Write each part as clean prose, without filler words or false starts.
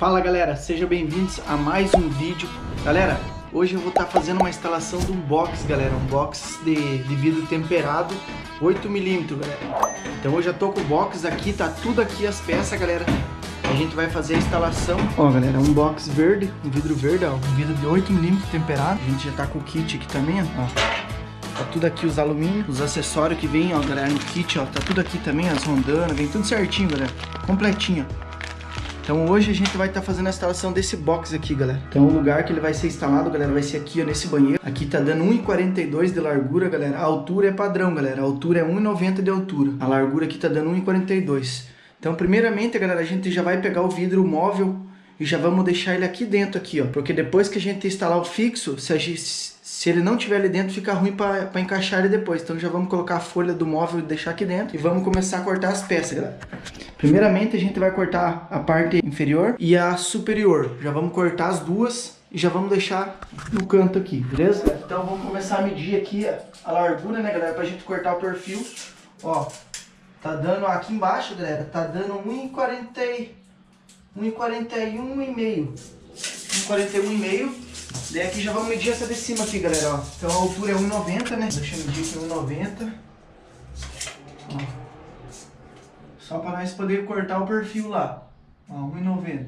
Fala galera, sejam bem-vindos a mais um vídeo. Galera, hoje eu vou estar fazendo uma instalação de um box, galera. Um box de vidro temperado 8mm, galera. Então eu já tô com o box aqui, tá tudo aqui as peças, galera. A gente vai fazer a instalação. Ó galera, um box verde, um vidro verde, ó, um vidro de 8mm temperado. A gente já tá com o kit aqui também, ó. Tá tudo aqui os alumínios, os acessórios que vem, ó galera, no kit, ó. Tá tudo aqui também, as rondanas, vem tudo certinho, galera. Completinho. Então hoje a gente vai estar fazendo a instalação desse box aqui, galera. Então o lugar que ele vai ser instalado, galera, vai ser aqui, ó, nesse banheiro. Aqui tá dando 1,42 de largura, galera. A altura é padrão, galera. A altura é 1,90 de altura. A largura aqui tá dando 1,42. Então primeiramente, galera, a gente já vai pegar o vidro móvel e já vamos deixar ele aqui dentro, aqui, ó. Porque depois que a gente instalar o fixo, se ele não tiver ali dentro, fica ruim para encaixar ele depois. Então já vamos colocar a folha do móvel e deixar aqui dentro. E vamos começar a cortar as peças, galera. Primeiramente a gente vai cortar a parte inferior e a superior. Já vamos cortar as duas e já vamos deixar no canto aqui, beleza? Então vamos começar a medir aqui a largura, né, galera? Pra gente cortar o perfil. Ó, tá dando aqui embaixo, galera, tá dando 1,41,5. 1,41,5. Daí aqui já vamos medir essa de cima aqui, galera, ó. Então a altura é 1,90, né? Deixa eu medir aqui 1,90. Ó. Só para nós poder cortar o perfil lá. Ó, 1,90.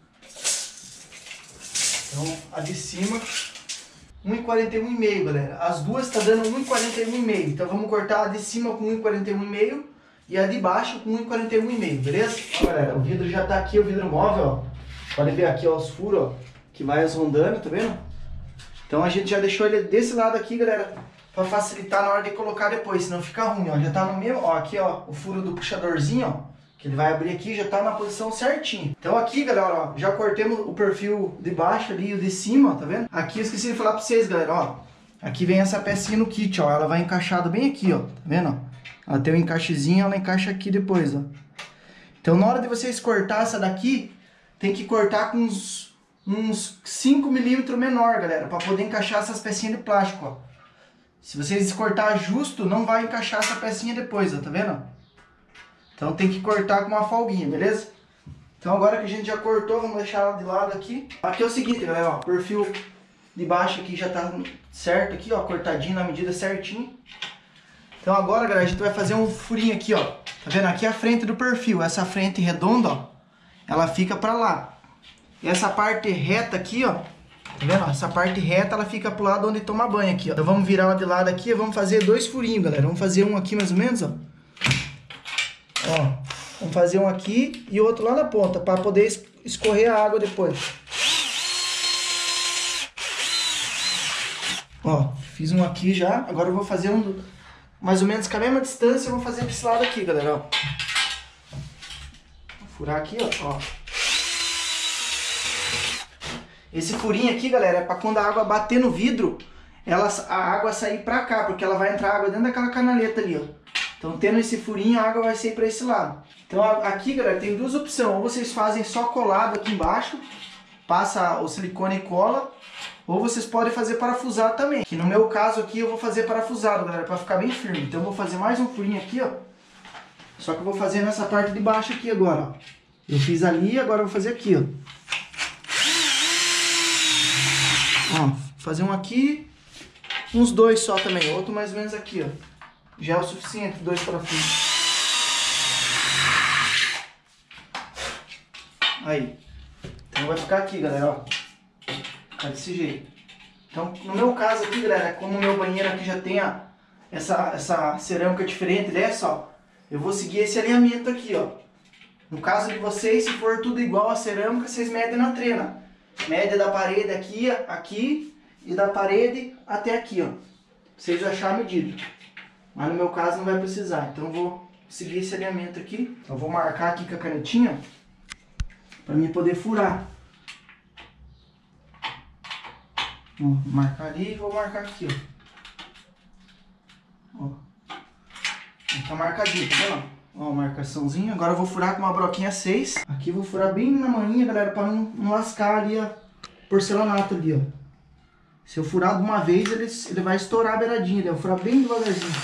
Então a de cima 1,41,5, galera. As duas tá dando 1,41,5. Então vamos cortar a de cima com 1,41,5 e a de baixo com 1,41,5, beleza? Ó, galera, o vidro já tá aqui, o vidro móvel, ó. Pode ver aqui, ó, os furos, ó, que vai as rondando, tá vendo? Então a gente já deixou ele desse lado aqui, galera, para facilitar na hora de colocar depois, senão fica ruim, ó. Já tá no mesmo, ó, aqui, ó, o furo do puxadorzinho, ó, que ele vai abrir aqui, já tá na posição certinho. Então aqui, galera, ó, já cortemos o perfil de baixo ali e o de cima, ó, tá vendo? Aqui eu esqueci de falar pra vocês, galera, ó. Aqui vem essa pecinha no kit, ó, ela vai encaixada bem aqui, ó, tá vendo? Ela tem um encaixezinho, ela encaixa aqui depois, ó. Então na hora de vocês cortar essa daqui, tem que cortar com uns 5mm menor, galera, para poder encaixar essas pecinhas de plástico, ó. Se vocês cortar justo, não vai encaixar essa pecinha depois, ó, tá vendo? Então tem que cortar com uma folguinha, beleza? Então agora que a gente já cortou, vamos deixar ela de lado aqui. Aqui é o seguinte, galera, ó, perfil de baixo aqui já tá certo aqui, ó, cortadinho na medida certinho. Então agora, galera, a gente vai fazer um furinho aqui, ó. Tá vendo? Aqui é a frente do perfil, essa frente redonda, ó, ela fica pra lá. E essa parte reta aqui, ó, tá vendo? Essa parte reta, ela fica pro lado onde toma banho aqui, ó. Então vamos virar ela de lado aqui e vamos fazer dois furinhos, galera. Vamos fazer um aqui mais ou menos, ó. Ó, vamos fazer um aqui e outro lá na ponta, para poder escorrer a água depois. Ó, fiz um aqui já. Agora eu vou fazer um mais ou menos com a mesma distância, eu vou fazer pra esse lado aqui, galera, ó. Vou furar aqui, ó. Esse furinho aqui, galera, é para quando a água bater no vidro, a água sair pra cá, porque ela vai entrar água dentro daquela canaleta ali, ó. Então, tendo esse furinho, a água vai sair pra esse lado. Então, aqui, galera, tem duas opções. Ou vocês fazem só colado aqui embaixo, passa o silicone e cola, ou vocês podem fazer parafusado também. Que no meu caso aqui, eu vou fazer parafusado, galera, pra ficar bem firme. Então, eu vou fazer mais um furinho aqui, ó. Só que eu vou fazer nessa parte de baixo aqui agora, ó. Eu fiz ali, agora eu vou fazer aqui, ó. Ó, fazer um aqui, uns dois só também, outro mais ou menos aqui, ó. Já é o suficiente, dois parafusos. Aí. Então vai ficar aqui, galera, ó. Ficar desse jeito. Então, no meu caso aqui, galera, como o meu banheiro aqui já tem essa cerâmica diferente dessa, ó, eu vou seguir esse alinhamento aqui, ó. No caso de vocês, se for tudo igual a cerâmica, vocês medem na trena. Média da parede aqui e da parede até aqui, ó. Pra vocês acharem a medida. Mas no meu caso não vai precisar. Então eu vou seguir esse alinhamento aqui. Eu vou marcar aqui com a canetinha para mim poder furar. Vou marcar ali e vou marcar aqui, ó. Tá marcadinho, tá vendo? Ó, marcaçãozinha. Agora eu vou furar com uma broquinha 6. Aqui eu vou furar bem na manhinha, galera, para não lascar ali a porcelanato ali, ó. Se eu furar de uma vez, ele vai estourar a beiradinha, eu vou furar bem devagarzinho.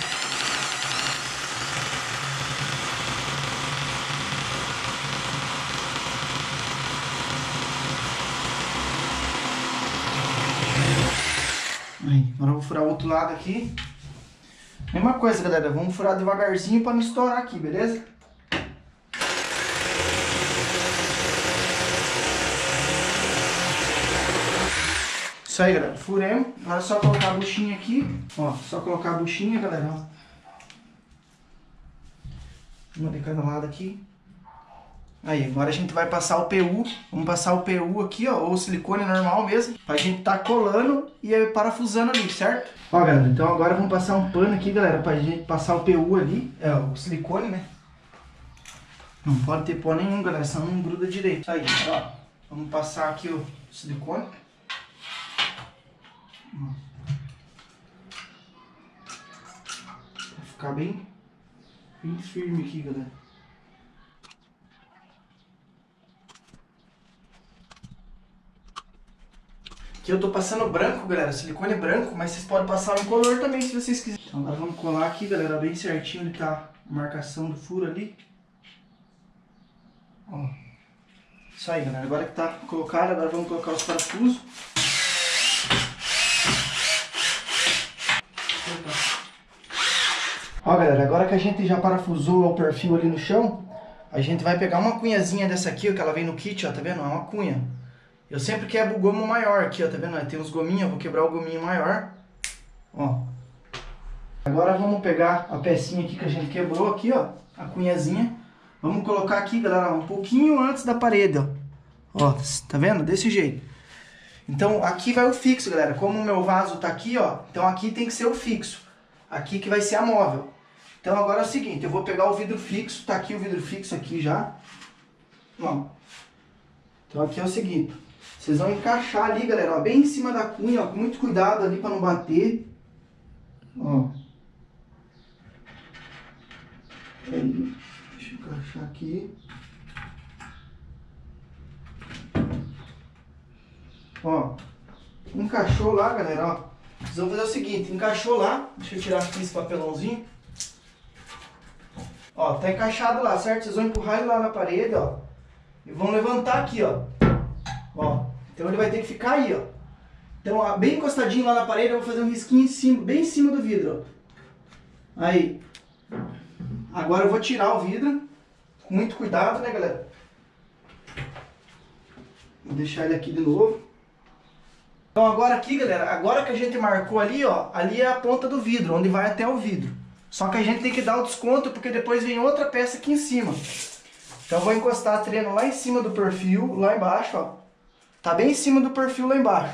Aí, agora eu vou furar o outro lado aqui. Mesma coisa, galera. Vamos furar devagarzinho pra não estourar aqui, beleza? Isso aí, galera. Furemos. Agora é só colocar a buchinha aqui. Ó, só colocar a buchinha, galera. Ó. Uma de cada lado aqui. Aí, agora a gente vai passar o PU. Vamos passar o PU aqui, ó, ou silicone normal mesmo, pra gente tá colando e parafusando ali, certo? Ó, galera, então agora vamos passar um pano aqui, galera, pra gente passar o PU ali, o silicone, né? Não pode ter pó nenhum, galera, senão não gruda direito. Aí, ó, vamos passar aqui o silicone. Vai ficar bem firme aqui, galera. Aqui eu tô passando branco, galera, silicone branco, mas vocês podem passar em color também se vocês quiserem. Então agora vamos colar aqui, galera, bem certinho onde tá a marcação do furo ali. Ó. Isso aí, galera, agora que tá colocado, agora vamos colocar os parafusos. Ó, galera, agora que a gente já parafusou o perfil ali no chão, a gente vai pegar uma cunhazinha dessa aqui, ó, que ela vem no kit, ó, tá vendo? É uma cunha. Eu sempre quebro o gomo maior aqui, ó, tá vendo? Tem uns gominhos, eu vou quebrar o gominho maior. Ó. Agora vamos pegar a pecinha aqui que a gente quebrou aqui, ó, a cunhazinha. Vamos colocar aqui, galera, um pouquinho antes da parede, ó. Ó, tá vendo? Desse jeito. Então aqui vai o fixo, galera. Como o meu vaso tá aqui, ó, então aqui tem que ser o fixo. Aqui que vai ser a móvel. Então agora é o seguinte, eu vou pegar o vidro fixo, tá aqui o vidro fixo aqui já. Ó. Então aqui é o seguinte, vocês vão encaixar ali, galera, ó, bem em cima da cunha, ó, com muito cuidado ali para não bater. Ó. Aí, deixa eu encaixar aqui. Ó, encaixou lá, galera, ó. Vocês vão fazer o seguinte, encaixou lá, deixa eu tirar aqui esse papelãozinho. Ó, tá encaixado lá, certo? Vocês vão empurrar ele lá na parede, ó. E vão levantar aqui, ó. Ó, então ele vai ter que ficar aí, ó. Então, ó, bem encostadinho lá na parede, eu vou fazer um risquinho em cima, bem em cima do vidro, ó. Aí. Agora eu vou tirar o vidro, com muito cuidado, né, galera? Vou deixar ele aqui de novo. Então agora aqui, galera, agora que a gente marcou ali, ó, ali é a ponta do vidro, onde vai até o vidro. Só que a gente tem que dar o desconto, porque depois vem outra peça aqui em cima. Então eu vou encostar a trena lá em cima do perfil, lá embaixo, ó. Tá bem em cima do perfil lá embaixo.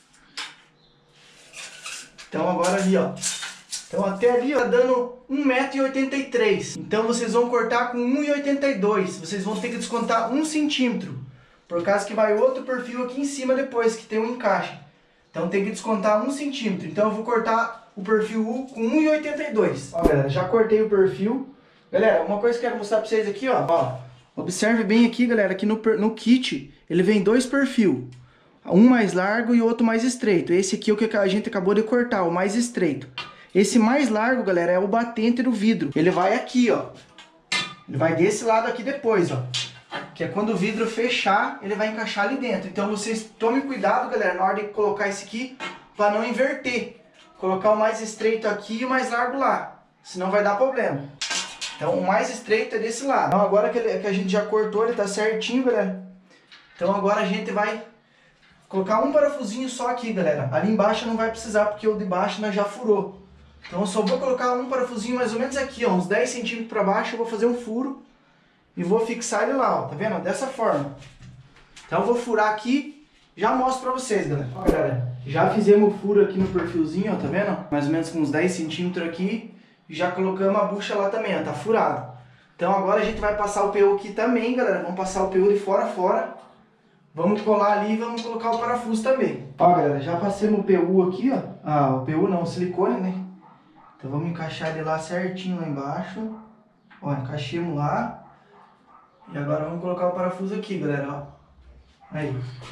Então agora ali, ó. Então até ali, ó, dando 1,83 m. Então vocês vão cortar com 1,82 m. Vocês vão ter que descontar 1 centímetro. Por causa que vai outro perfil aqui em cima depois, que tem um encaixe. Então tem que descontar 1 centímetro. Então eu vou cortar o perfil U com 1,82 m. Ó, galera, já cortei o perfil. Galera, uma coisa que eu quero mostrar pra vocês aqui, ó. Observe bem aqui, galera, que no kit ele vem dois perfis. Um mais largo e o outro mais estreito. Esse aqui é o que a gente acabou de cortar, o mais estreito. Esse mais largo, galera, é o batente do vidro. Ele vai aqui, ó. Ele vai desse lado aqui depois, ó. Que é quando o vidro fechar, ele vai encaixar ali dentro. Então vocês tomem cuidado, galera, na hora de colocar esse aqui, para não inverter. Colocar o mais estreito aqui e o mais largo lá. Senão vai dar problema. Então o mais estreito é desse lado. Então agora que a gente já cortou, ele tá certinho, galera. Então agora a gente vai colocar um parafusinho só aqui, galera. Ali embaixo não vai precisar, porque o de baixo nós já furou. Então eu só vou colocar um parafusinho mais ou menos aqui, ó, uns 10 centímetros para baixo. Eu vou fazer um furo e vou fixar ele lá, ó, tá vendo? Dessa forma. Então eu vou furar aqui, já mostro pra vocês, galera. Ó, galera, já fizemos o furo aqui no perfilzinho, ó, tá vendo? Mais ou menos com uns 10 centímetros aqui. Já colocamos a bucha lá também, ó, tá furado. Então agora a gente vai passar o PU aqui também, galera. Vamos passar o PU de fora a fora. Vamos colar ali e vamos colocar o parafuso também. Ó, galera, já passamos o PU aqui, ó. Ah, o PU não, o silicone, né? Então vamos encaixar ele lá certinho lá embaixo. Ó, encaixemos lá. E agora vamos colocar o parafuso aqui, galera, ó. Aí.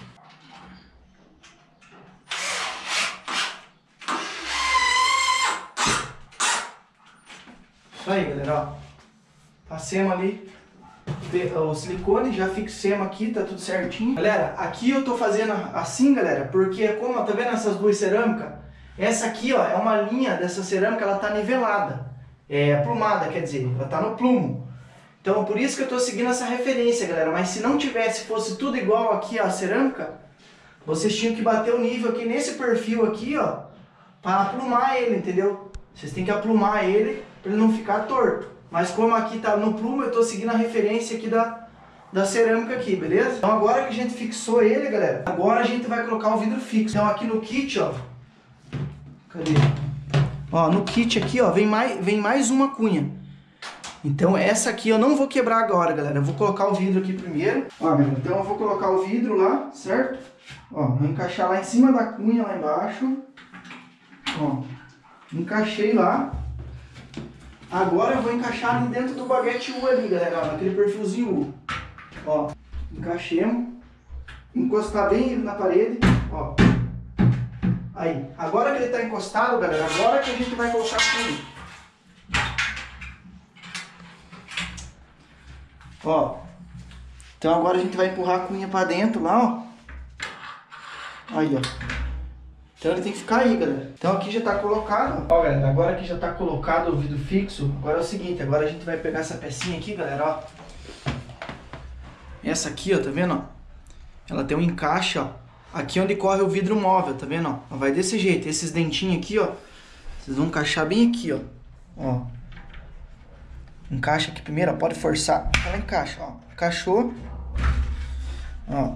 Isso aí, galera, ó. Passemos ali o silicone, já fixemos aqui, tá tudo certinho. Galera, aqui eu tô fazendo assim, galera, porque como, tá vendo essas duas cerâmicas? Essa aqui, ó, é uma linha dessa cerâmica, ela tá nivelada. É plumada, quer dizer, ela tá no plumo. Então, por isso que eu tô seguindo essa referência, galera. Mas se não tivesse, fosse tudo igual aqui a cerâmica, vocês tinham que bater o nível aqui nesse perfil aqui, ó, para aplumar ele, entendeu? Vocês têm que aplumar ele para ele não ficar torto. Mas como aqui tá no plumo, eu tô seguindo a referência aqui da cerâmica aqui, beleza? Então agora que a gente fixou ele, galera, agora a gente vai colocar o vidro fixo. Então aqui no kit, ó, cadê? Ó, no kit aqui, ó, vem mais uma cunha. Então essa aqui eu não vou quebrar agora, galera. Eu vou colocar o vidro aqui primeiro. Ó, galera, então eu vou colocar o vidro lá, certo? Ó, vou encaixar lá em cima da cunha, lá embaixo. Ó, encaixei lá. Agora eu vou encaixar ali dentro do baguete U ali, galera, ó, naquele perfilzinho U. Ó, encaixemos. Encostar bem ele na parede, ó. Aí, agora que ele tá encostado, galera, agora que a gente vai colocar tudo. Ó, então agora a gente vai empurrar a cunha pra dentro lá, ó. Aí, ó. Então ele tem que ficar aí, galera. Então aqui já tá colocado. Ó, galera, agora que já tá colocado o vidro fixo, agora é o seguinte, agora a gente vai pegar essa pecinha aqui, galera, ó. Essa aqui, ó, tá vendo, ó? Ela tem um encaixe, ó. Aqui onde corre o vidro móvel, tá vendo, ó? Ela vai desse jeito. Esses dentinhos aqui, ó, vocês vão encaixar bem aqui, ó. Ó. Encaixa aqui primeiro, ó. Pode forçar. Ela encaixa, ó. Encaixou. Ó.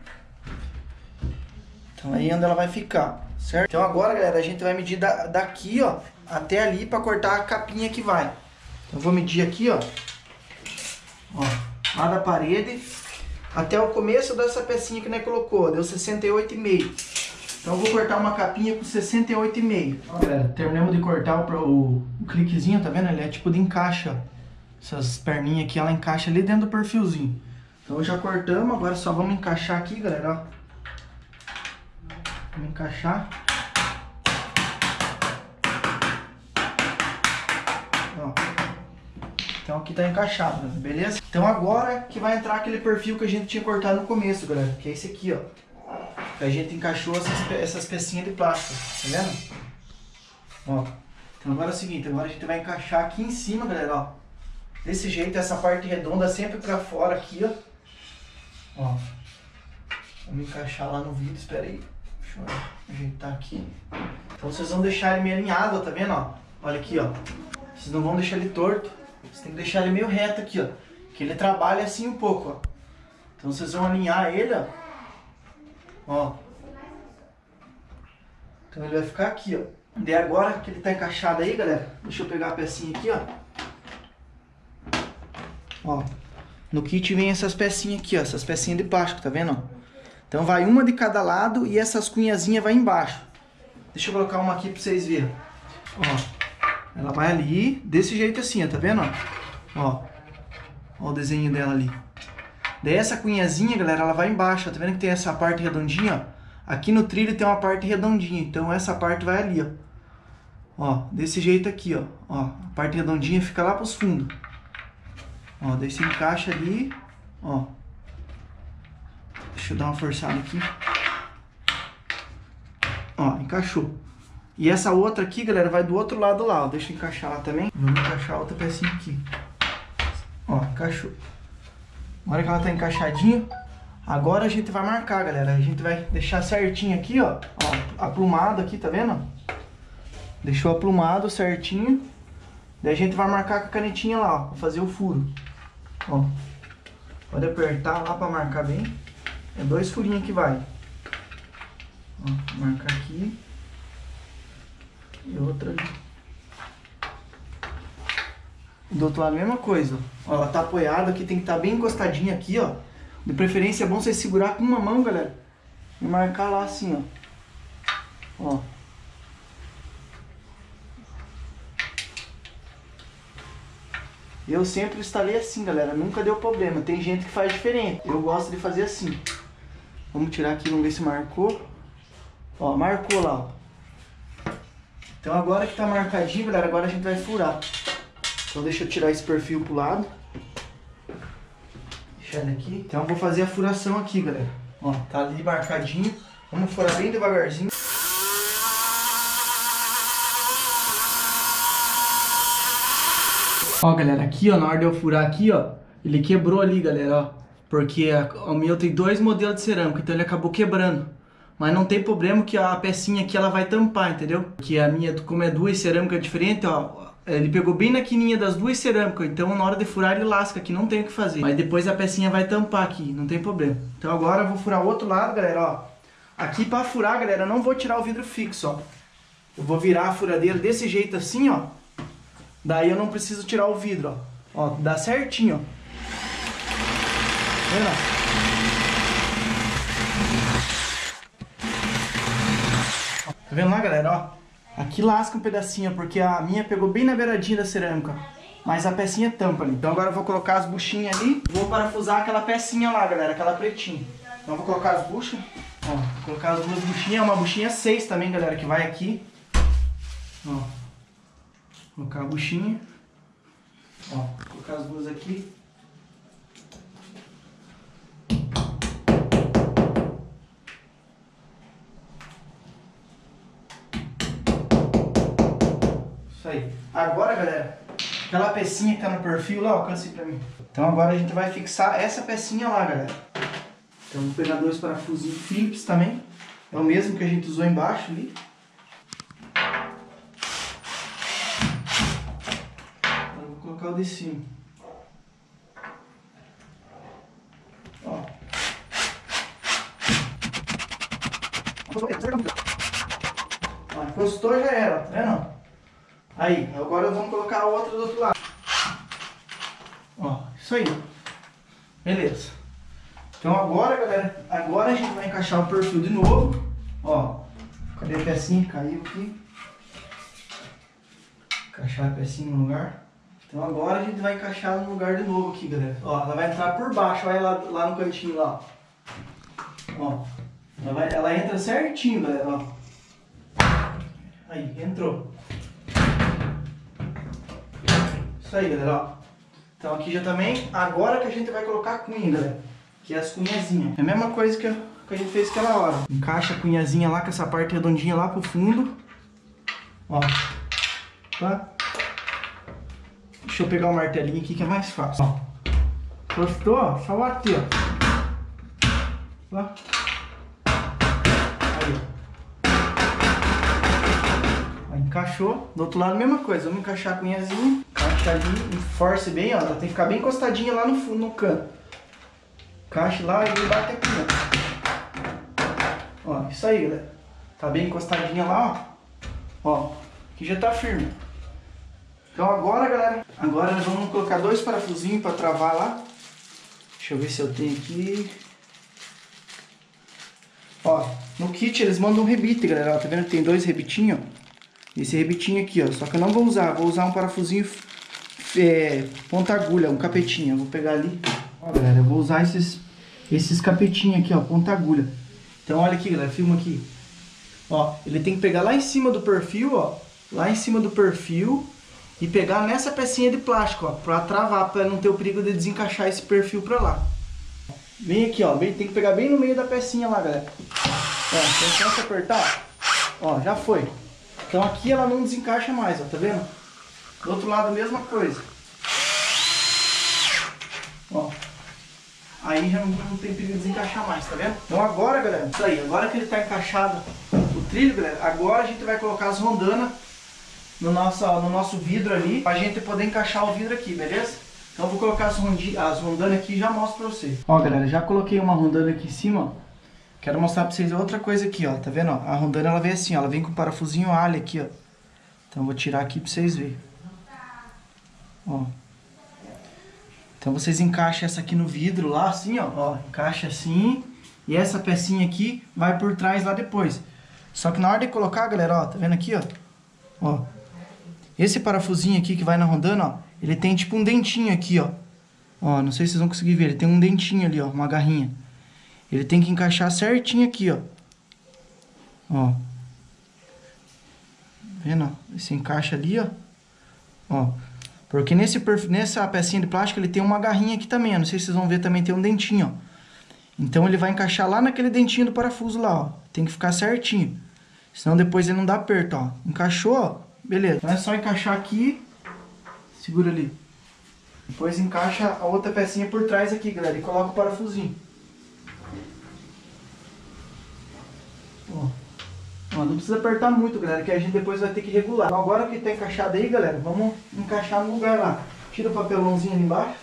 Então aí é onde ela vai ficar, certo? Então agora, galera, a gente vai medir daqui, ó, até ali pra cortar a capinha que vai. Então eu vou medir aqui, ó. Ó, lá da parede até o começo dessa pecinha que nós colocou, deu 68,5. Então eu vou cortar uma capinha com 68,5. Ó, galera, terminamos de cortar o cliquezinho, tá vendo? Ele é tipo de encaixe, ó. Essas perninhas aqui, ela encaixa ali dentro do perfilzinho. Então já cortamos, agora só vamos encaixar aqui, galera, ó. Vamos encaixar. Ó. Então aqui tá encaixado, beleza? Então agora que vai entrar aquele perfil que a gente tinha cortado no começo, galera. Que é esse aqui, ó. Que a gente encaixou essas pecinhas de plástico, tá vendo? Ó. Então agora é o seguinte, agora a gente vai encaixar aqui em cima, galera, ó. Desse jeito, essa parte redonda sempre pra fora aqui, ó. Ó. Vamos encaixar lá no vidro, espera aí. Deixa eu ajeitar aqui. Então vocês vão deixar ele meio alinhado, tá vendo, ó? Olha aqui, ó. Vocês não vão deixar ele torto. Vocês tem que deixar ele meio reto aqui, ó. Que ele trabalha assim um pouco, ó. Então vocês vão alinhar ele, ó. Ó. Então ele vai ficar aqui, ó. Daí agora que ele tá encaixado aí, galera, deixa eu pegar a pecinha aqui, ó. Ó. No kit vem essas pecinhas aqui, ó. Essas pecinhas de plástico, tá vendo, ó? Então vai uma de cada lado e essas cunhazinhas vai embaixo. Deixa eu colocar uma aqui pra vocês verem. Ó. Ela vai ali, desse jeito assim, ó. Tá vendo, ó? Ó o desenho dela ali. Daí essa cunhazinha, galera, ela vai embaixo, ó. Tá vendo que tem essa parte redondinha, ó? Aqui no trilho tem uma parte redondinha, então essa parte vai ali, ó. Ó, desse jeito aqui, ó. Ó, a parte redondinha fica lá pros fundos. Ó, daí você encaixa ali, ó. Deixa eu dar uma forçada aqui. Ó, encaixou. E essa outra aqui, galera, vai do outro lado lá, ó. Deixa eu encaixar lá também. Vamos encaixar a outra pecinha aqui. Ó, encaixou. Agora que ela tá encaixadinha, agora a gente vai marcar, galera. A gente vai deixar certinho aqui, ó. Ó, aplumado aqui, tá vendo? Deixou aplumado certinho. Daí a gente vai marcar com a canetinha lá, ó, pra fazer o furo. Ó. Pode apertar lá pra marcar bem. É 2 furinhos que vai. Ó, marcar aqui. E outra ali. Do outro lado a mesma coisa. Ó, ela tá apoiada aqui, tem que estar bem encostadinha aqui, ó. De preferência é bom você segurar com uma mão, galera. E marcar lá assim, ó. Ó. Eu sempre instalei assim, galera. Nunca deu problema. Tem gente que faz diferente. Eu gosto de fazer assim. Vamos tirar aqui, vamos ver se marcou. Ó, marcou lá, ó. Então agora que tá marcadinho, galera, agora a gente vai furar. Então deixa eu tirar esse perfil pro lado. Deixa ele aqui. Então eu vou fazer a furação aqui, galera. Ó, tá ali marcadinho. Vamos furar bem devagarzinho. Ó, galera, aqui, ó, na hora de eu furar aqui, ó, ele quebrou ali, galera, ó. Porque o meu tem 2 modelos de cerâmica, então ele acabou quebrando. Mas não tem problema que a pecinha aqui, ela vai tampar, entendeu? Porque a minha, como é 2 cerâmicas diferentes, ó, ele pegou bem na quininha das 2 cerâmicas, então na hora de furar ele lasca aqui, não tem o que fazer. Mas depois a pecinha vai tampar aqui, não tem problema. Então agora eu vou furar o outro lado, galera, ó. Aqui pra furar, galera, eu não vou tirar o vidro fixo, ó. Eu vou virar a furadeira desse jeito assim, ó. Daí eu não preciso tirar o vidro, ó. Ó, dá certinho, ó. Vendo? Tá vendo lá, galera, ó? Aqui lasca um pedacinho, porque a minha pegou bem na beiradinha da cerâmica. Mas a pecinha tampa ali. Então agora eu vou colocar as buchinhas ali. Vou parafusar aquela pecinha lá, galera, aquela pretinha. Então eu vou colocar as buchas. Ó, vou colocar as 2 buchinhas. Uma buchinha 6 também, galera, que vai aqui. Ó. Vou colocar a buchinha. Ó, vou colocar as 2 aqui. Isso aí. Agora, galera, aquela pecinha que tá no perfil lá, alcance pra mim. Então agora a gente vai fixar essa pecinha lá, galera. Então vou pegar 2 parafusinhos Phillips também. É o mesmo que a gente usou embaixo ali. Agora vou colocar o de cima. Ó. Ó, encostou, já era, tá vendo? Aí, agora vamos colocar a outra do outro lado. Ó, isso aí. Beleza. Então agora, galera, agora a gente vai encaixar o perfil de novo. Ó, cadê a pecinha? Caiu aqui. Encaixar a pecinha no lugar. Então agora a gente vai encaixar no lugar de novo aqui, galera. Ó, ela vai entrar por baixo, olha lá no cantinho lá. Ó, ela entra certinho, galera, ó. Aí, entrou. Isso aí, galera, ó. Então aqui já também, agora que a gente vai colocar a cunha, galera. Que é as cunhazinhas. É a mesma coisa que a gente fez aquela hora. Encaixa a cunhazinha lá com essa parte redondinha lá pro fundo. Ó. Tá? Deixa eu pegar o martelinho aqui que é mais fácil. Ó. Gostou? Ó, só bater, ó. Tá? Aí, ó. Encaixou. Do outro lado, a mesma coisa. Vamos encaixar a cunhazinha. Encaixa ali, force bem, ó. Ela tem que ficar bem encostadinha lá no fundo, no canto. Encaixe lá e bate aqui, ó. Ó, isso aí, galera. Tá bem encostadinha lá, ó. Ó, aqui já tá firme. Então agora, galera, agora nós vamos colocar 2 parafusinhos pra travar lá. Deixa eu ver se eu tenho aqui. Ó, no kit eles mandam um rebite, galera. Ó, tá vendo que tem 2 rebitinhos, ó. Esse rebitinho aqui, ó. Só que eu não vou usar um parafusinho ponta agulha, um capetinho. Eu vou pegar ali. Ó, galera, eu vou usar esses capetinhos aqui, ó, ponta agulha. Então olha aqui, galera, filma aqui. Ó, ele tem que pegar lá em cima do perfil, ó. Lá em cima do perfil. E pegar nessa pecinha de plástico, ó. Pra travar, pra não ter o perigo de desencaixar esse perfil pra lá. Vem aqui, ó. Tem que pegar bem no meio da pecinha lá, galera. Ó, então se apertar, ó, já foi. Então aqui ela não desencaixa mais, ó, tá vendo? Do outro lado a mesma coisa. Ó. Aí já não tem perigo de desencaixar mais, tá vendo? Então agora, galera, isso aí. Agora que ele tá encaixado o trilho, galera, agora a gente vai colocar as rondanas no nosso vidro ali, pra gente poder encaixar o vidro aqui, beleza? Então eu vou colocar as rondanas aqui e já mostro pra vocês. Ó, galera, já coloquei uma rondana aqui em cima, ó. Quero mostrar pra vocês outra coisa aqui, ó. Tá vendo, ó? A rondana, ela vem assim, ó. Ela vem com um parafusinho alho aqui, ó. Então eu vou tirar aqui pra vocês verem. Ó. Então vocês encaixam essa aqui no vidro lá, assim, ó. Ó, encaixa assim. E essa pecinha aqui vai por trás lá depois. Só que na hora de colocar, galera, ó. Tá vendo aqui, ó? Ó. Esse parafusinho aqui que vai na rondana, ó. Ele tem tipo um dentinho aqui, ó. Ó, não sei se vocês vão conseguir ver. Ele tem um dentinho ali, ó. Uma garrinha. Ele tem que encaixar certinho aqui, ó. Ó. Vendo? Esse encaixa ali, ó. Ó. Porque nessa pecinha de plástico ele tem uma garrinha aqui também, ó. Não sei se vocês vão ver, também tem um dentinho, ó. Então ele vai encaixar lá naquele dentinho do parafuso lá, ó. Tem que ficar certinho. Senão depois ele não dá aperto, ó. Encaixou, ó. Beleza. Então é só encaixar aqui. Segura ali. Depois encaixa a outra pecinha por trás aqui, galera, e coloca o parafusinho. Ó. Ó, não precisa apertar muito, galera, que a gente depois vai ter que regular. Então, agora que tá encaixado aí, galera, vamos encaixar no lugar lá. Tira o papelãozinho ali embaixo.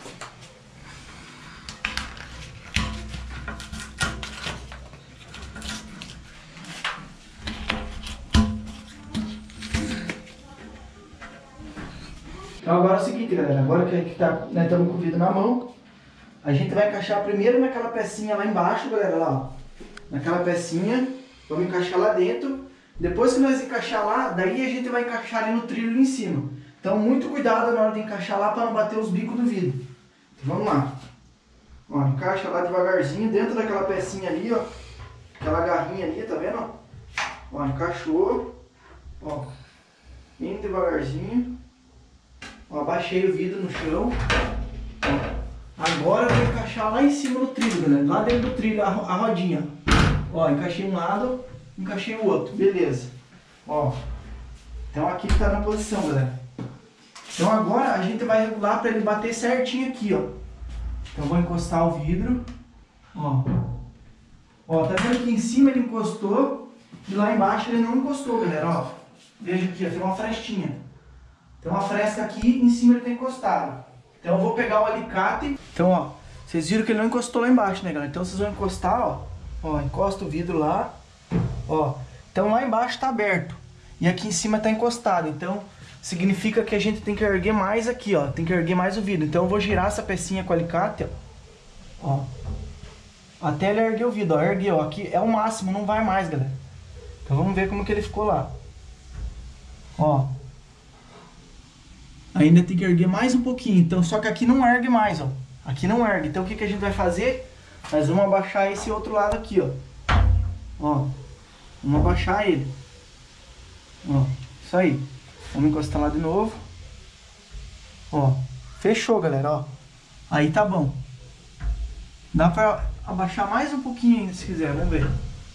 Então agora é o seguinte, galera, agora que nós estamos com o vidro na mão, a gente vai encaixar primeiro naquela pecinha lá embaixo, galera, lá, ó. Naquela pecinha, vamos encaixar lá dentro. Depois que nós encaixar lá, daí a gente vai encaixar ali no trilho ali em cima. Então muito cuidado na hora de encaixar lá para não bater os bicos do vidro. Então, vamos lá. Ó, encaixa lá devagarzinho dentro daquela pecinha ali, ó. Aquela garrinha ali, tá vendo? Ó, encaixou. Ó, bem devagarzinho. Ó, abaixei o vidro no chão. Ó, agora eu vou encaixar lá em cima do trilho, galera. Lá dentro do trilho, a rodinha. Ó, encaixei um lado, encaixei o outro. Beleza. Ó, então aqui tá na posição, galera. Então agora a gente vai regular para ele bater certinho aqui, ó. Então eu vou encostar o vidro. Ó. Ó, tá vendo que em cima ele encostou e lá embaixo ele não encostou, galera, ó. Veja aqui, ó, tem uma frestinha. Tem uma fresta aqui, em cima ele tá encostado. Então eu vou pegar o alicate. Então, ó, vocês viram que ele não encostou lá embaixo, né, galera? Então vocês vão encostar, ó. Ó, encosta o vidro lá. Ó, então lá embaixo tá aberto. E aqui em cima tá encostado. Então significa que a gente tem que erguer mais aqui, ó. Tem que erguer mais o vidro. Então eu vou girar essa pecinha com o alicate, ó. Ó, até ele erguer o vidro, ó. Ergueu, aqui é o máximo, não vai mais, galera. Então vamos ver como que ele ficou lá. Ó. Ainda tem que erguer mais um pouquinho. Então, só que aqui não ergue mais, ó. Aqui não ergue. Então o que que a gente vai fazer? Nós vamos abaixar esse outro lado aqui, ó. Ó. Vamos abaixar ele. Ó. Isso aí. Vamos encostar lá de novo. Ó. Fechou, galera, ó. Aí tá bom. Dá pra abaixar mais um pouquinho ainda, se quiser. Vamos ver.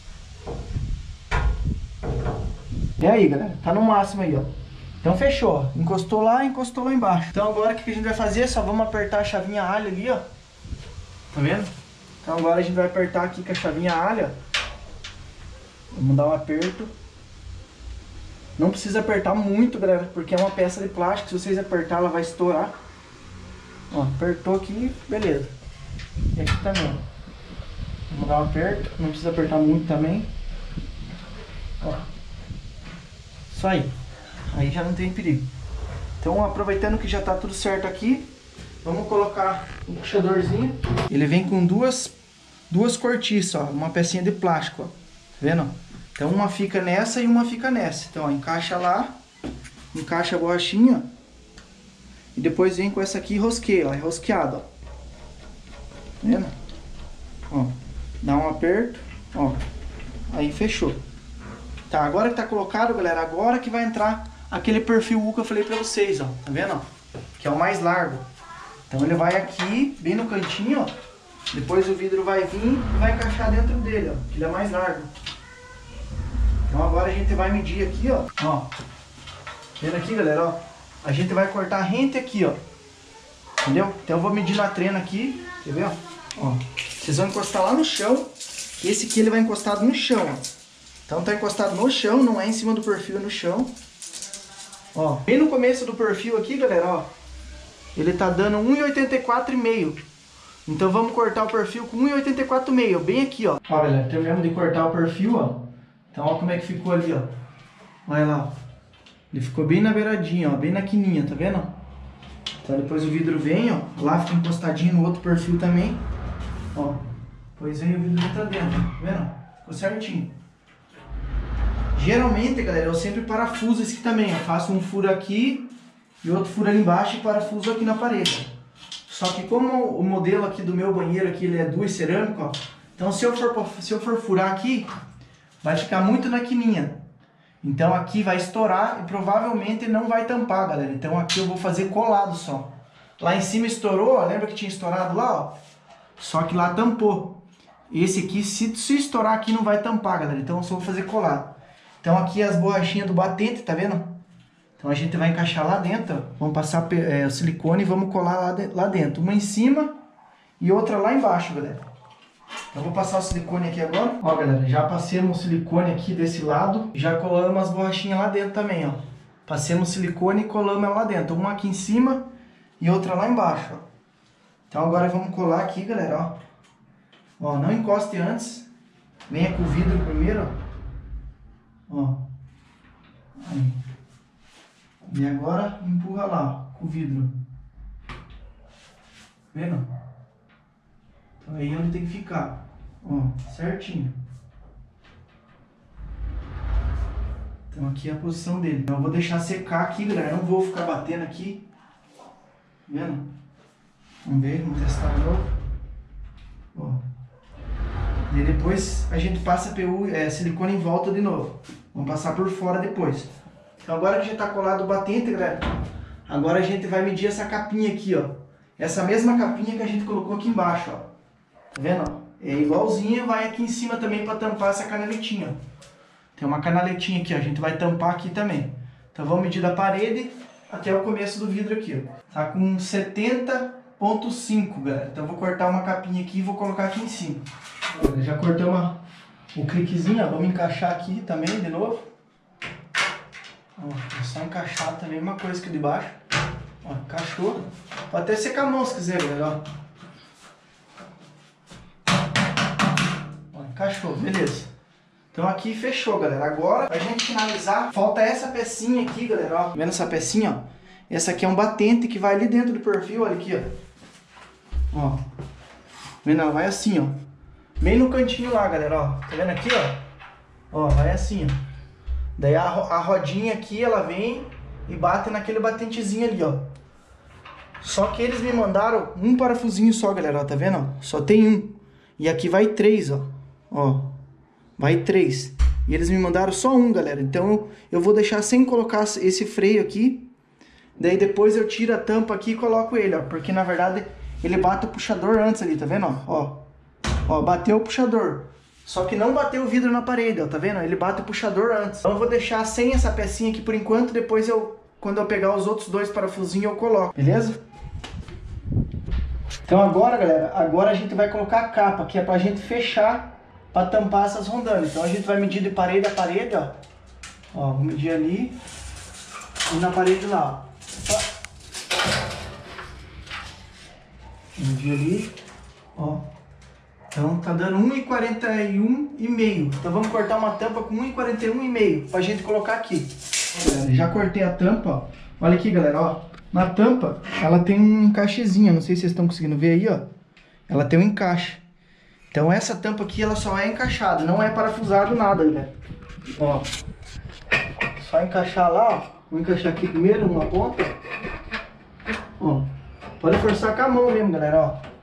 E aí, galera? Tá no máximo aí, ó. Então fechou. Encostou lá embaixo. Então agora o que a gente vai fazer? Só vamos apertar a chavinha alha ali, ó. Tá vendo? Então agora a gente vai apertar aqui com a chavinha alha. Vamos dar um aperto. Não precisa apertar muito, galera, porque é uma peça de plástico. Se vocês apertar, ela vai estourar. Ó, apertou aqui, beleza. E aqui também. Vamos dar um aperto. Não precisa apertar muito também. Ó. Isso aí. Aí já não tem perigo. Então, aproveitando que já tá tudo certo aqui, vamos colocar um puxadorzinho. Ele vem com duas cortiças, ó, uma pecinha de plástico, ó. Tá vendo? Então, uma fica nessa e uma fica nessa. Então, ó, encaixa lá, encaixa a borrachinha, ó, e depois vem com essa aqui e rosqueia, ó, é rosqueado, ó. Tá vendo? Ó, dá um aperto, ó, aí fechou. Tá, agora que tá colocado, galera, agora que vai entrar aquele perfil U que eu falei pra vocês, ó. Tá vendo, ó? Que é o mais largo. Então ele vai aqui, bem no cantinho, ó. Depois o vidro vai vir e vai encaixar dentro dele, ó. Que ele é mais largo. Então agora a gente vai medir aqui, ó. Ó. Vendo aqui, galera, ó. A gente vai cortar rente aqui, ó. Entendeu? Então eu vou medir na trena aqui. Quer ver, ó? Ó. Vocês vão encostar lá no chão. Esse aqui ele vai encostado no chão, ó. Então tá encostado no chão, não é em cima do perfil, é no chão. Ó, bem no começo do perfil aqui, galera, ó. Ele tá dando 1,84,5. Então vamos cortar o perfil com 1,84,5, bem aqui, ó. Ó, galera, terminamos de cortar o perfil, ó. Então ó como é que ficou ali, ó. Olha lá, ó. Ele ficou bem na beiradinha, ó, bem na quininha, tá vendo? Então depois o vidro vem, ó. Lá fica encostadinho no outro perfil também. Ó, depois vem o vidro pra dentro, tá vendo? Ficou certinho. Geralmente, galera, eu sempre parafuso esse aqui também, ó. Faço um furo aqui e outro furo ali embaixo e parafuso aqui na parede. Só que como o modelo aqui do meu banheiro aqui, ele é duas cerâmico, ó. Então se eu for furar aqui, vai ficar muito na quininha. Então aqui vai estourar e provavelmente não vai tampar, galera. Então aqui eu vou fazer colado só. Lá em cima estourou, ó. Lembra que tinha estourado lá, ó? Só que lá tampou. Esse aqui, se estourar aqui, não vai tampar, galera. Então eu só vou fazer colado. Então aqui as borrachinhas do batente, tá vendo? Então a gente vai encaixar lá dentro, ó. Vamos passar o silicone e vamos colar lá dentro. Uma em cima e outra lá embaixo, galera. Então eu vou passar o silicone aqui agora. Ó, galera, já passemos o silicone aqui desse lado. Já colamos as borrachinhas lá dentro também, ó. Passemos o silicone e colamos ela lá dentro. Uma aqui em cima e outra lá embaixo, ó. Então agora vamos colar aqui, galera, ó. Ó, não encoste antes. Venha com o vidro primeiro, ó. Ó. Aí. E agora empurra lá, ó, com o vidro. Vendo? Então aí onde tem que ficar, ó, certinho. Então aqui é a posição dele. Então eu vou deixar secar aqui, galera. Eu não vou ficar batendo aqui. Vendo? Vamos ver, vamos testar de novo. Ó. E depois a gente passa silicone em volta de novo. Vamos passar por fora depois. Então agora que já está colado o batente, galera, agora a gente vai medir essa capinha aqui, ó. Essa mesma capinha que a gente colocou aqui embaixo, ó. Tá vendo? É igualzinha, vai aqui em cima também para tampar essa canaletinha, ó. Tem uma canaletinha aqui, ó. A gente vai tampar aqui também. Então vamos medir da parede até o começo do vidro aqui, ó. Tá com 70,5, galera. Então eu vou cortar uma capinha aqui e vou colocar aqui em cima. Já cortamos o cliquezinho, ó. Vamos encaixar aqui também de novo. Ó, é só encaixar também, uma coisa que de baixo. Ó, encaixou. Pode até secar a mão se quiser, galera. Ó, encaixou, beleza. Então aqui fechou, galera. Agora, pra gente finalizar, falta essa pecinha aqui, galera. Ó, vendo essa pecinha, ó? Essa aqui é um batente que vai ali dentro do perfil, olha aqui, ó. Ó. Vendo? Ela vai assim, ó. Bem no cantinho lá, galera, ó. Tá vendo aqui, ó? Ó, vai assim, ó. Daí a rodinha aqui, ela vem e bate naquele batentezinho ali, ó. Só que eles me mandaram um parafusinho só, galera, ó, tá vendo? Ó? Só tem um. E aqui vai 3, ó. Ó. Vai 3. E eles me mandaram só um, galera. Então eu vou deixar sem colocar esse freio aqui. Daí depois eu tiro a tampa aqui e coloco ele, ó. Porque na verdade ele bate o puxador antes ali, tá vendo? Ó. Ó, bateu o puxador. Só que não bateu o vidro na parede, ó, tá vendo? Ele bate o puxador antes. Então eu vou deixar sem essa pecinha aqui por enquanto, depois quando eu pegar os outros 2 parafusinhos eu coloco, beleza? Então agora, galera, agora a gente vai colocar a capa, que é pra gente fechar, pra tampar essas rondanas. Então a gente vai medir de parede a parede, ó. Ó, vou medir ali e na parede lá, ó. Medir ali, ó. Então tá dando 1,41,5. Então vamos cortar uma tampa com 1,41,5 pra gente colocar aqui. Já cortei a tampa, ó. Olha aqui, galera, ó. Na tampa, ela tem um encaixezinho. Não sei se vocês estão conseguindo ver aí, ó. Ela tem um encaixe. Então essa tampa aqui, ela só é encaixada. Não é parafusado nada, galera. Ó. Só encaixar lá, ó. Vou encaixar aqui primeiro, numa ponta. Ó. Pode forçar com a mão mesmo, galera, ó.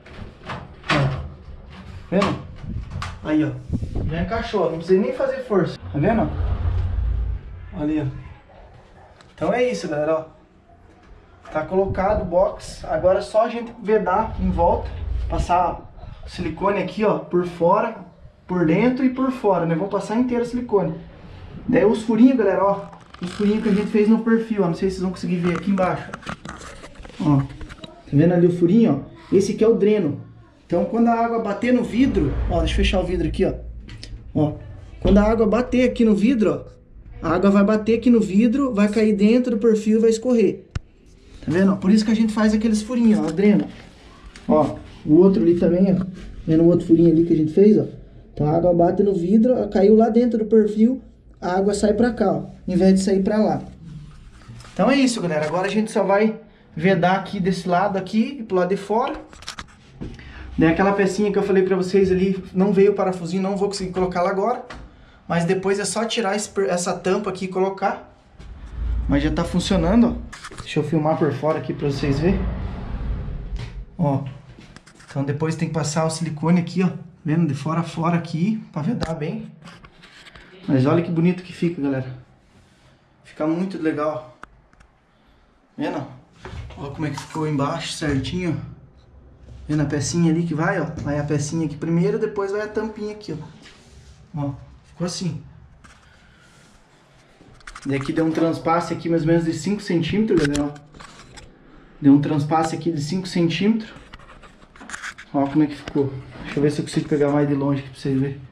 Vendo? Aí, ó. Já encaixou, não precisa nem fazer força. Tá vendo? Ali, ó. Então é isso, galera, ó. Tá colocado o box. Agora é só a gente vedar em volta. Passar silicone aqui, ó. Por fora, por dentro e por fora, né? Vamos passar inteiro o silicone. Daí os furinhos, galera, ó. Os furinhos que a gente fez no perfil, ó. Não sei se vocês vão conseguir ver aqui embaixo. Ó. Tá vendo ali o furinho, ó? Esse aqui é o dreno. Então quando a água bater no vidro, ó, deixa eu fechar o vidro aqui, ó. Ó, quando a água bater aqui no vidro, ó, a água vai bater aqui no vidro, vai cair dentro do perfil e vai escorrer. Tá vendo? Por isso que a gente faz aqueles furinhos, ó, dreno. Ó, o outro ali também, ó. Vendo o outro furinho ali que a gente fez, ó. Então a água bate no vidro, ó, caiu lá dentro do perfil, a água sai pra cá, ó, em vez de sair pra lá. Então é isso, galera. Agora a gente só vai vedar aqui desse lado aqui e pro lado de fora. Daí aquela pecinha que eu falei pra vocês ali, não veio o parafusinho, não vou conseguir colocá-la agora. Mas depois é só tirar essa tampa aqui e colocar. Mas já tá funcionando, ó. Deixa eu filmar por fora aqui pra vocês verem. Ó. Então depois tem que passar o silicone aqui, ó. Vendo? De fora a fora aqui, pra vedar bem. Mas olha que bonito que fica, galera. Fica muito legal. Vendo? Olha como é que ficou embaixo, certinho. Vendo a pecinha ali que vai, ó. Vai a pecinha aqui primeiro, depois vai a tampinha aqui, ó. Ó, ficou assim. Daí aqui deu um transpasse aqui mais ou menos de 5 centímetros, galera, ó. Deu um transpasse aqui de 5 centímetros. Ó como é que ficou. Deixa eu ver se eu consigo pegar mais de longe aqui pra vocês verem.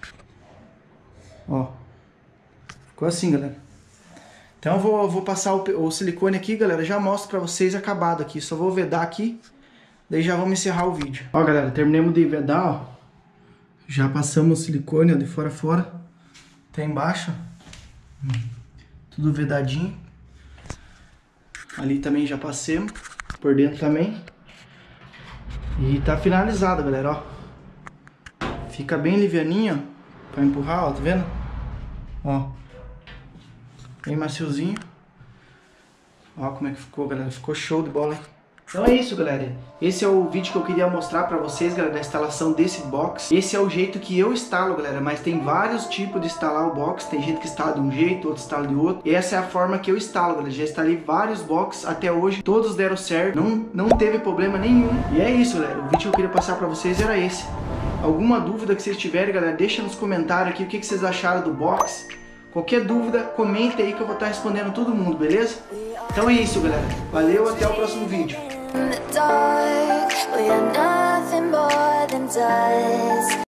Ó. Ficou assim, galera. Então eu vou passar o silicone aqui, galera. Já mostro pra vocês acabado aqui. Só vou vedar aqui. Daí já vamos encerrar o vídeo. Ó, galera, terminamos de vedar, ó. Já passamos o silicone, ó, de fora a fora. Até embaixo. Tudo vedadinho. Ali também já passemos. Por dentro também. E tá finalizado, galera, ó. Fica bem livianinho, ó. Pra empurrar, ó, tá vendo? Ó. Bem maciozinho. Ó como é que ficou, galera. Ficou show de bola, hein? Então é isso, galera. Esse é o vídeo que eu queria mostrar pra vocês, galera, da instalação desse box. Esse é o jeito que eu instalo, galera, mas tem vários tipos de instalar o box. Tem gente que instala de um jeito, outro instala de outro. E essa é a forma que eu instalo, galera. Já instalei vários boxes até hoje, todos deram certo, não teve problema nenhum. E é isso, galera. O vídeo que eu queria passar pra vocês era esse. Alguma dúvida que vocês tiverem, galera, deixa nos comentários aqui o que vocês acharam do box. Qualquer dúvida, comenta aí que eu vou estar respondendo todo mundo, beleza? Então é isso, galera. Valeu, até o próximo vídeo.